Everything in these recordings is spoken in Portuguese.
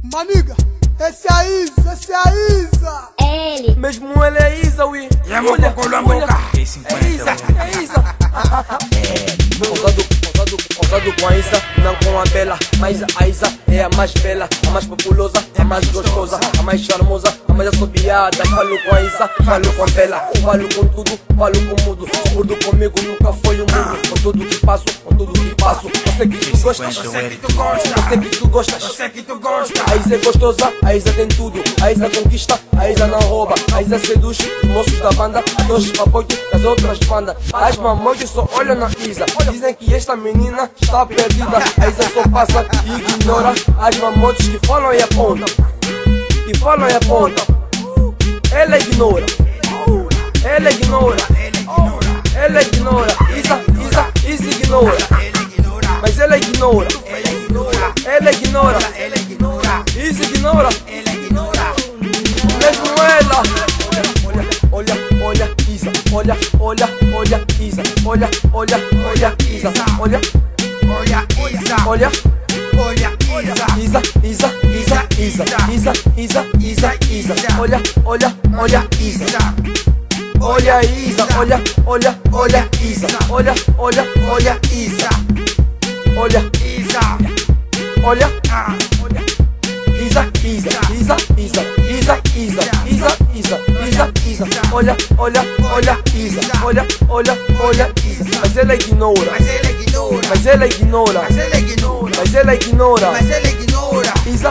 Maniga, esse é a Isa, esse é a Isa. É ele. Mesmo ele é Isa, ui. Olha, olha. É Isa, é Isa. Ousado com a Isa, não com a Bela. Mas a Isa é a mais bela, a mais populosa, a mais gostosa, a mais charmosa, a mais assobiada. Falo com a Isa, falo com a Bela, falo com tudo, falo com mudo. Surdo comigo nunca foi um mundo. Com tudo que passo, com tudo que passo. Eu sei que tu gosta, eu sei que tu gosta, eu sei que tu gosta, eu sei que tu gosta. A Isa é gostosa, a Isa tem tudo. A Isa conquista, a Isa não rouba. A Isa seduz os moços da banda, dois papoitos das outras bandas. As mamães só olham na Isa, dizem que esta menina está perdida. A Isa só passa e ignora as mamotes que falam e apontam. Que falam e apontam. Ela ignora. Ela ignora. Ela ignora. Isa ignora. Mas ela ignora. Ela ignora. Isa ignora. Mesmo ela. Olha, Isa. Olha, Isa. Olha, Isa. Olha. Olha, Isa. Olha, Isa. Olha, Isa. Olha, Isa. Olha, Isa. Olha, Olha, Isa. Mas ela ignora. Mas ela ignora. Isa.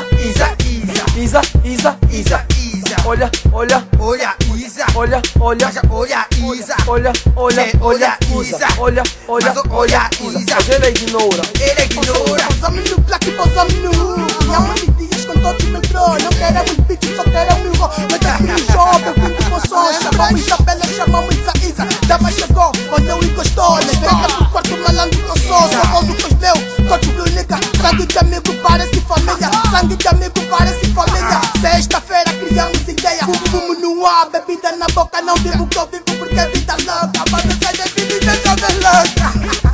Olha, Isa. Olha, Isa. Olha, Isa. Olha, Isa. Mas ela ignora. Posa-me no black, posa-me no hook. E há muitos dias com todo o metrô. Não queremos beat, só queremos rock. Metas-me no show, eu vim de poções. Chamamos Isabela, chamamos Isa. Dama chegou, onde eu encostou. Na entrega do quarto malandro que eu sou. Sou roso com os meus, todos brunica. Sangue de amigo parece família. Sangue de amigo parece família. Sexta-feira criamos ideia. Fumo no ar, bebida na boca. Não vivo que eu vivo porque a vida é louca. Mas não sai desse viver toda louca.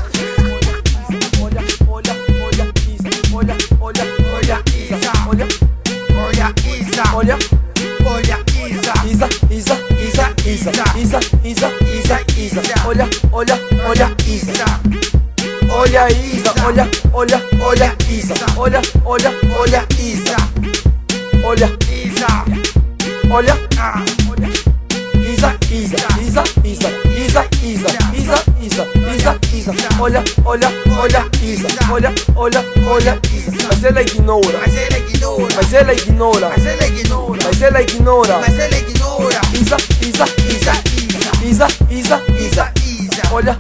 Olha, Isa. Olha, Isa. Olha, Isa. Olha, Isa. Mas ela ignora. Isa. Olha,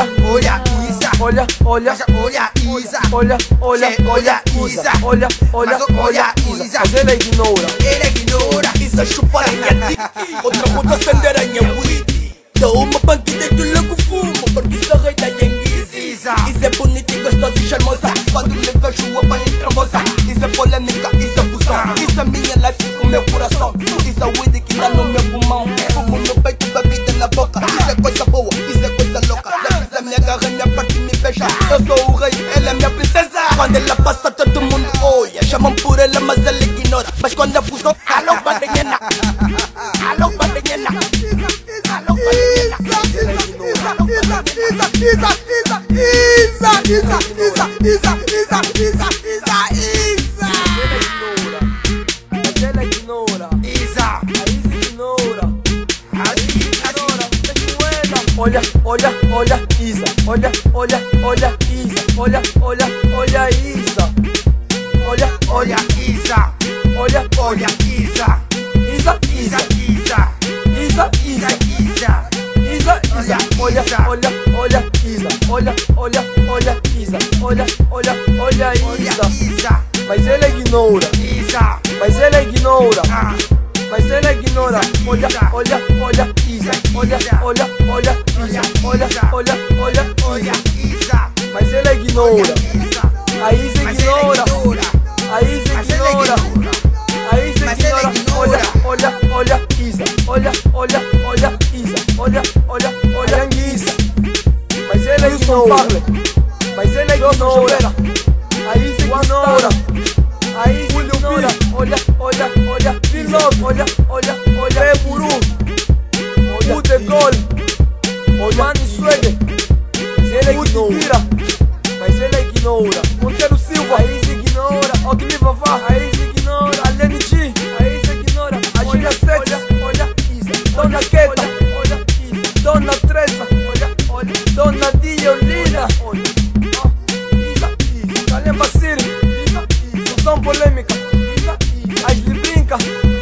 Isa. Mas ela ignora. Isa chupa a minha dick. Outra coisa acender a minha weed. Dá uma bandida e tu logo fumo. Porque sou rei da Yenguiz. Isa é bonita e gostosa e charmosa. Quando lhe vejo a banha trambosa. Isa é polêmica, Isa é fusão. Isa é minha life com meu coração. Isa é weed que dá no meu pulmão. Fumo no peito, bebida na boca. Isa é coisa boa, Isa é coisa louca. Isa me agarra, minha parte me beija. Eu sou o rei, ela é minha princesa. Quando ela passa todo mundo olha. Chamam por ela mas ela ignora. Mas quando a fusão, alô badenhena. Alô badenhena. Alô badenhena. Mas ela ignora. Isa. A Isa ignora. Olha, Isa. Olha, Isa. Olha, Isa. Olha, Isa. Olha, Isa. Mas ela ignora. Olha, Isa. Mas ela ignora. A Isa ignora. Olha, Isa. Olha, Isa. Mas ela ignora. Mas ela ignora. A Isa ignora. A Isa ignora. olha, olha, olha. É Buru, o de Gol, o Mani Swede. Mas ele ignora, mas ele ignora. Monteiro Silva, aí se ignora. Otimi Vavá, aí se ignora. Alene G, aí se ignora. A Gina Sex, olha, isso. Dona Queta, olha, isso. Dona Tresa, olha, olha. Dona Diolina, olha. Calemba Siri, Susão Polêmica, Asli Brinca,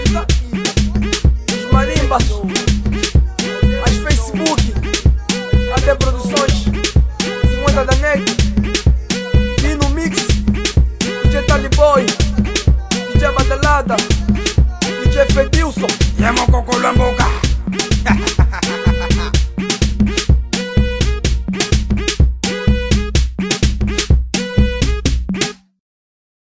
os Marimbas, as Facebook, AD Produções, 50 da NEG, Vino Mix, DJ Taliboy, DJ Badalada, DJ Fedilson. Yemo Coco Lambo